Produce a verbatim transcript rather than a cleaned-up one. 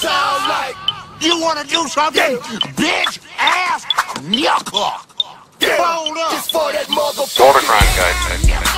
sound like. You wanna do something? Bitch ass knuckle. Hold up. Just for that motherfucker. Border crime guy.